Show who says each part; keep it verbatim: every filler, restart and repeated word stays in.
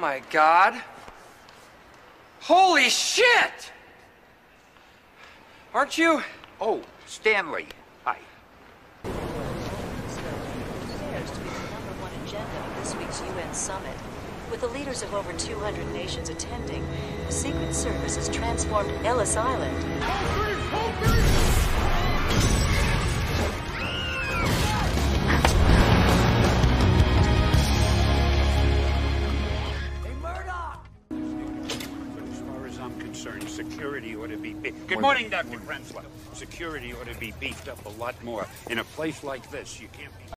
Speaker 1: my God. Holy shit! Aren't you?
Speaker 2: Oh, Stanley. Hi.
Speaker 3: Affairs to be the number one agenda of this week's U N summit. With the leaders of over two hundred nations attending, the Secret Service has transformed Ellis Island.
Speaker 2: Security ought to be big. Good morning, Doctor Prenslow. Security ought to be beefed up a lot more. In a place like this, you can't be...